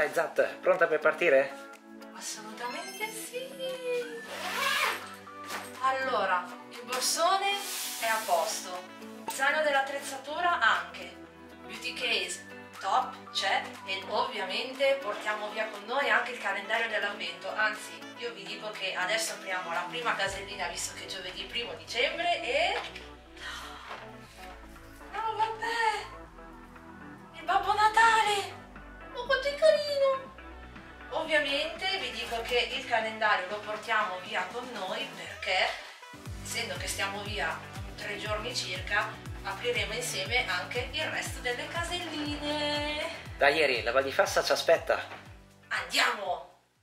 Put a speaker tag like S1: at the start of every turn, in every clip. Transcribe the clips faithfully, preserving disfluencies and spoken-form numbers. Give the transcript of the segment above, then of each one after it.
S1: Zat, pronta per partire?
S2: Assolutamente sì! Allora, il borsone è a posto, il zaino dell'attrezzatura anche, beauty case top c'è e ovviamente portiamo via con noi anche il calendario dell'avvento, anzi io vi dico che adesso apriamo la prima casellina visto che è giovedì primo dicembre e... No vabbè! Il Babbo Natale! Ma quanto è carino! Ovviamente vi dico che il calendario lo portiamo via con noi perché essendo che stiamo via tre giorni circa apriremo insieme anche il resto delle caselline.
S1: Dai ieri, la Val di Fassa ci aspetta.
S2: Andiamo!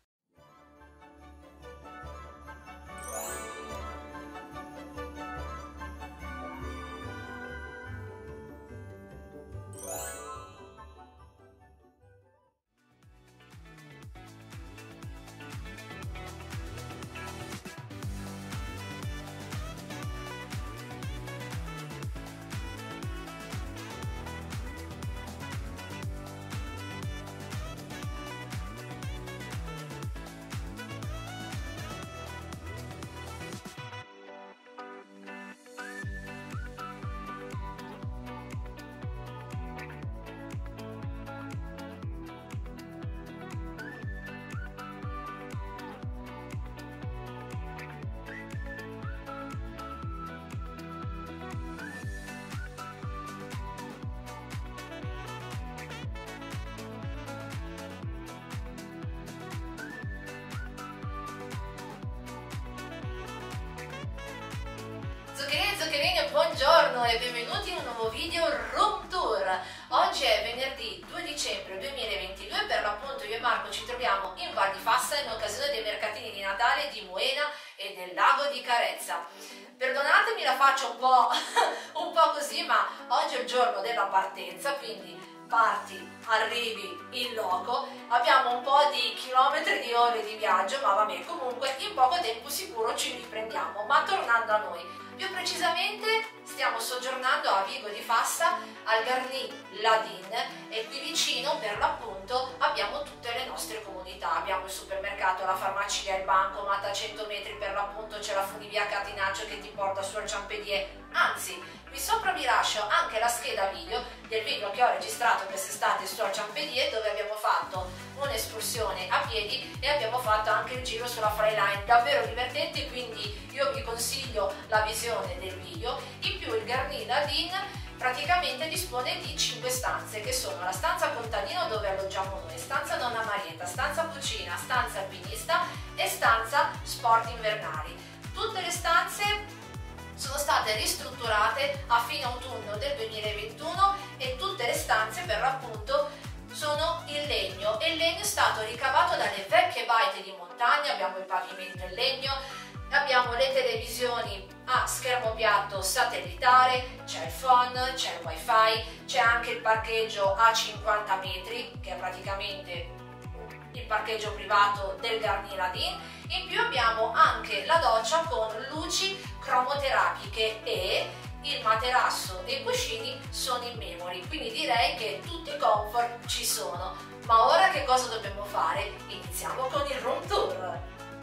S2: Zuccherini e zuccherini, buongiorno e benvenuti in un nuovo video room tour. Oggi è venerdì due dicembre duemilaventidue, per l'appunto io e Marco ci troviamo in Val di Fassa in occasione dei mercatini di Natale di Moena e del lago di Carezza. Perdonatemi la faccia un po', un po' così, ma oggi è il giorno della partenza, quindi parti, arrivi in loco, abbiamo un po' di chilometri di ore di viaggio, ma vabbè, comunque in poco tempo sicuro ci riprendiamo. Ma tornando a noi, più precisamente stiamo soggiornando a Vigo di Fassa al Garni Ladin e qui vicino per l'appunto abbiamo tutte le nostre comodità, abbiamo il supermercato, la farmacia, il bancomat, a cento metri per l'appunto c'è la funivia Catinaccio che ti porta su al Ciampedier, anzi qui sopra vi lascio anche la scheda video del video che ho registrato quest'estate su al Ciampedier dove abbiamo fatto un'escursione a piedi e abbiamo fatto anche il giro sulla Freiline, davvero divertenti, quindi io vi consiglio la visione del video. In più il Garni Ladin praticamente dispone di cinque stanze che sono la stanza contadino dove alloggiamo noi, stanza Donna Marietta, stanza cucina, stanza alpinista e stanza sport invernali. Tutte le stanze sono state ristrutturate a fine autunno del duemilaventuno e tutte le stanze per l'appunto sono in legno e il legno è stato ricavato dalle vecchie baite di montagna, abbiamo il pavimento in legno, abbiamo le televisioni a schermo piatto satellitare, c'è il phon, c'è il wifi, c'è anche il parcheggio a cinquanta metri che è praticamente il parcheggio privato del Garni Ladin. In più abbiamo anche la doccia con luci cromoterapiche e il materasso e i cuscini sono in memory, quindi direi che tutti i comfort ci sono. Ma ora che cosa dobbiamo fare? Iniziamo con il room tour.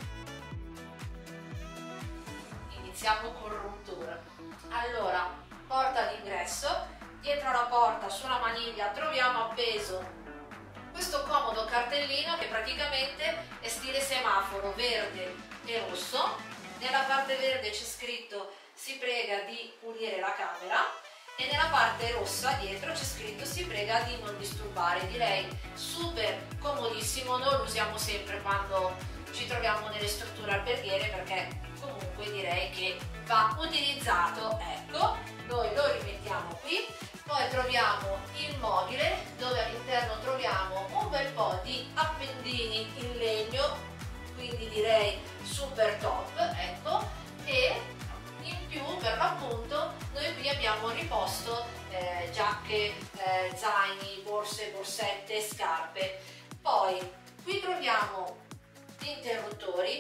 S2: Iniziamo col room tour. Allora, porta d'ingresso, dietro la porta sulla maniglia troviamo appeso questo comodo cartellino che praticamente è stile semaforo verde e rosso. Nella parte verde c'è scritto si prega di pulire la camera e nella parte rossa dietro c'è scritto si prega di non disturbare. Direi super comodissimo, noi lo usiamo sempre quando ci troviamo nelle strutture alberghiere perché comunque direi che va utilizzato. Ecco, noi lo rimettiamo qui, poi troviamo il mobile dove all'interno troviamo un bel po' di appendini in legno, quindi direi super top, ecco, e in più per l'appunto noi qui abbiamo riposto eh, giacche, eh, zaini, borse, borsette, scarpe. Poi qui troviamo gli interruttori,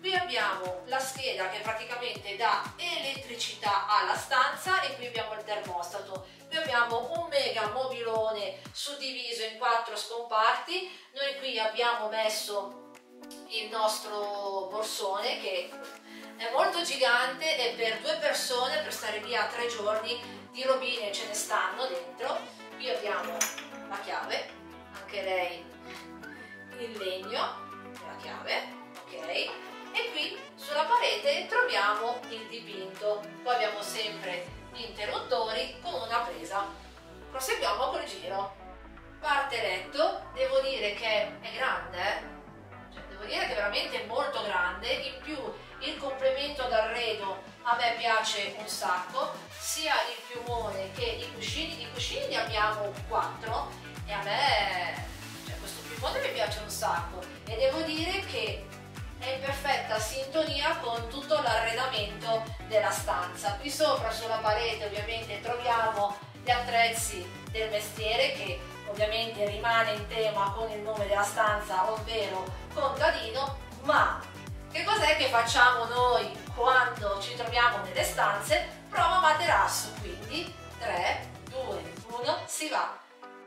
S2: Qui abbiamo la scheda che praticamente dà elettricità alla stanza e qui abbiamo il termostato. Qui abbiamo un mega mobilone suddiviso in quattro scomparti. Noi qui abbiamo messo il nostro borsone che è molto gigante e per due persone, per stare via tre giorni, di robine ce ne stanno dentro. Qui abbiamo la chiave, anche lei in legno, la chiave, ok? E qui sulla parete troviamo il dipinto. Poi abbiamo sempre gli interruttori con una presa. Proseguiamo col giro. Parte letto, devo dire che è grande, eh? Cioè, devo dire che è veramente molto grande. In più il complemento d'arredo a me piace un sacco, sia il piumone che i cuscini. I cuscini ne abbiamo quattro e a me, cioè, questo piumone mi piace un sacco e devo dire che è in perfetta sintonia con tutto l'arredamento della stanza. Qui sopra sulla parete ovviamente troviamo gli attrezzi del mestiere che ovviamente rimane in tema con il nome della stanza, ovvero contadino. Ma che cos'è che facciamo noi quando ci troviamo nelle stanze? Prova materasso, quindi tre, due, uno, si va!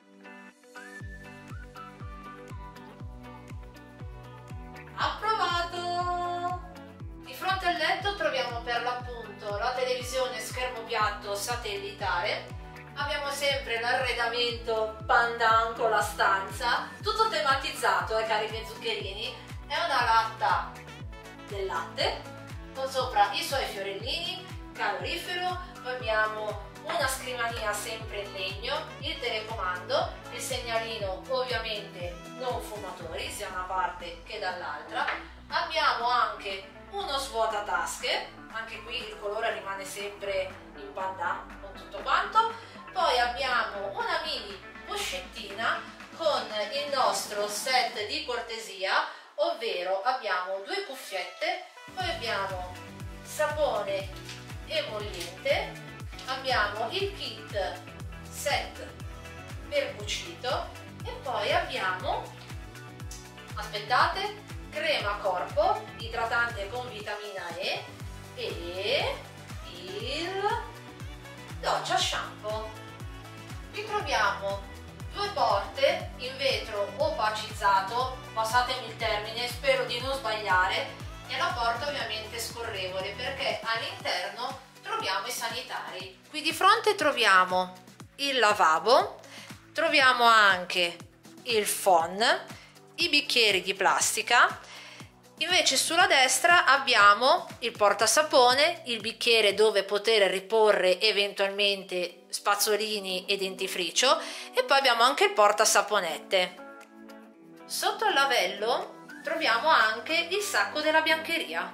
S2: Approvato! Di fronte al letto troviamo per l'appunto la televisione schermo piatto satellitare. Abbiamo sempre l'arredamento pandan con la stanza, tutto tematizzato, eh, cari miei zuccherini. È una latta del latte con sopra i suoi fiorellini, calorifero. Poi abbiamo una scrivania sempre in legno, il telecomando, il segnalino ovviamente non fumatori sia da una parte che dall'altra. Abbiamo anche uno svuotatasche, anche qui il colore rimane sempre in pandan con tutto quanto. Poi abbiamo una mini pochettina con il nostro set di cortesia, ovvero abbiamo due cuffiette, poi abbiamo sapone emolliente, abbiamo il kit set per cucito e poi abbiamo, aspettate, crema corpo idratante con vitamina E e il doccia shampoo. Qui troviamo due porte in vetro opacizzato, passatemi il termine, spero di non sbagliare, e la porta ovviamente scorrevole perché all'interno troviamo i sanitari. Qui di fronte troviamo il lavabo, troviamo anche il phon, i bicchieri di plastica. Invece sulla destra abbiamo il portasapone, il bicchiere dove poter riporre eventualmente spazzolini e dentifricio e poi abbiamo anche il portasaponette. Sotto il lavello troviamo anche il sacco della biancheria.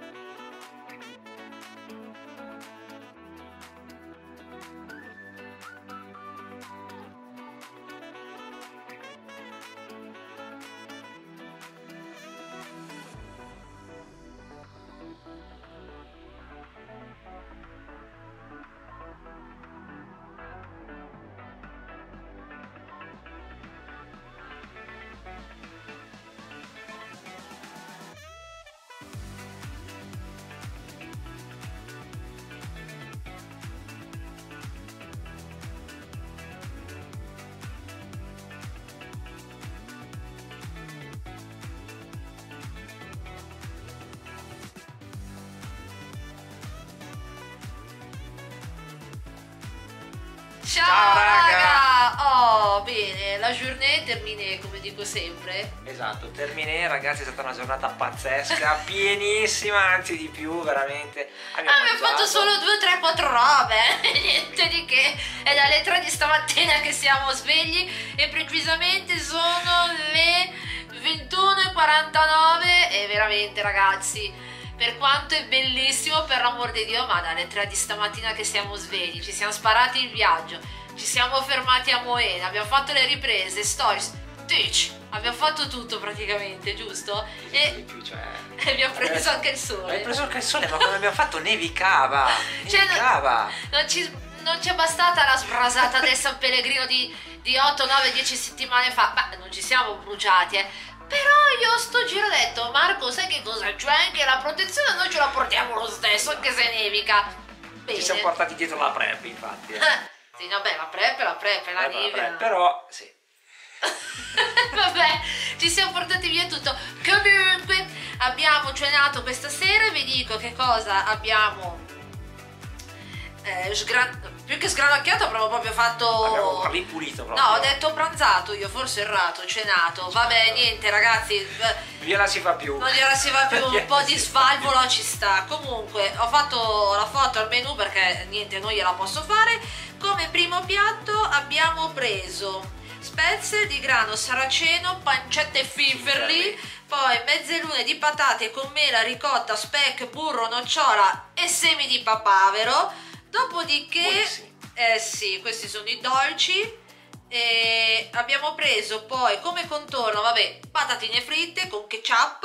S2: Ciao,
S1: Ciao, raga!
S2: raga! Oh, bene, la journée terminée, come dico sempre.
S1: Esatto, terminé, ragazzi, è stata una giornata pazzesca, pienissima, anzi di più, veramente. Abbiamo,
S2: Ah, abbiamo fatto solo due, tre, quattro robe, niente di che. È dalle tre di stamattina che siamo svegli e precisamente sono le ventuno e quarantanove e veramente, ragazzi, per quanto è bellissimo, per l'amor di Dio, ma dalle tre di stamattina che siamo svegli, ci siamo sparati il viaggio, ci siamo fermati a Moena, abbiamo fatto le riprese, stories, Twitch, abbiamo fatto tutto praticamente, giusto? E
S1: di più, cioè...
S2: abbiamo preso anche il sole.
S1: Hai preso anche il sole, ma quando abbiamo fatto nevicava,
S2: Cioè,
S1: nevicava.
S2: Non ci, non ci è bastata la sbrasata del San Pellegrino di, di otto, nove, dieci settimane fa, ma non ci siamo bruciati, eh. Però io sto giro ho detto, Marco, sai che cosa c'è? Che la protezione noi ce la portiamo lo stesso, anche se nevica. Bene.
S1: Ci siamo portati dietro la prep, infatti. Eh.
S2: Sì, vabbè, la prep, la prep, la
S1: Eh,
S2: neve.
S1: prep, però, sì.
S2: Vabbè, ci siamo portati via tutto. Comunque, abbiamo cenato questa sera e vi dico che cosa abbiamo. Eh, sgra- più che sgranocchiato avremmo proprio fatto.
S1: Abbiamo ripulito proprio.
S2: No, ho detto pranzato, io forse errato, cenato. Vabbè, niente ragazzi,
S1: Via si fa più.
S2: non gliela si va più, un po' di svalvolo ci sta. Comunque, ho fatto la foto al menù perché niente, non gliela posso fare. Come primo piatto abbiamo preso spezie di grano saraceno, pancette Finferli, poi mezzelune di patate con mela, ricotta, speck, burro, nocciola e semi di papavero. Dopodiché,
S1: Buonissimi.
S2: eh sì, questi sono i dolci. E abbiamo preso poi come contorno, vabbè, patatine fritte con ketchup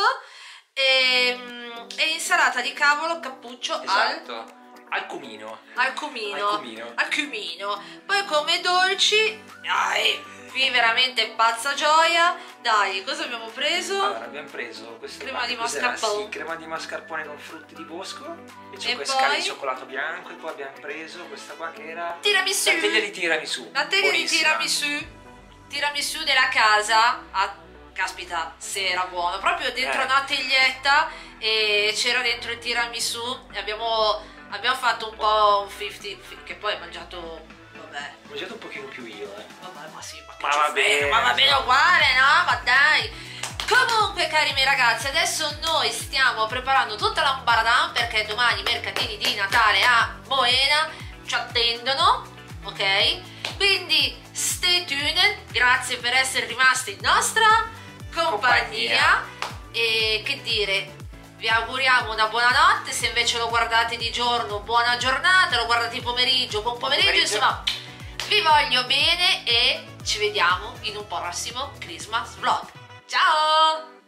S2: e, e insalata di cavolo cappuccio
S1: Esatto.
S2: al
S1: Al cumino.
S2: al cumino,
S1: Al cumino.
S2: al cumino. Poi come dolci, dai, qui veramente pazza gioia. Dai, cosa abbiamo preso?
S1: Allora, abbiamo preso questa
S2: Crema di
S1: cos'era?
S2: mascarpone.
S1: Sì, crema di mascarpone con frutti di bosco e c'è
S2: E
S1: questa
S2: poi?
S1: scala di cioccolato bianco e poi abbiamo preso questa qua che era
S2: Tiramisù.
S1: la teglia di tiramisù.
S2: La teglia di
S1: Buonissima.
S2: tiramisù. Tiramisù della casa. Ah, caspita, se era buono. Proprio dentro
S1: Eh.
S2: una teglietta e c'era dentro il tiramisù e abbiamo, abbiamo fatto un po' un cinquanta, che poi ho mangiato, vabbè.
S1: Ho mangiato un pochino più io, eh.
S2: Vabbè, ma sì, ma, che
S1: Ma
S2: ci
S1: va
S2: frega,
S1: bene,
S2: ma va bene
S1: insomma.
S2: uguale, no? Ma dai! Comunque, cari miei ragazzi, adesso noi stiamo preparando tutta l'ambaradan perché domani i mercatini di Natale a Moena ci attendono, ok? Quindi stay tuned, grazie per essere rimasti in nostra compagnia.
S1: Compagnia.
S2: E che dire, vi auguriamo una buona notte, se invece lo guardate di giorno buona giornata, lo guardate di pomeriggio buon pomeriggio,
S1: pomeriggio.
S2: insomma vi voglio bene e ci vediamo in un prossimo Christmas vlog. Ciao!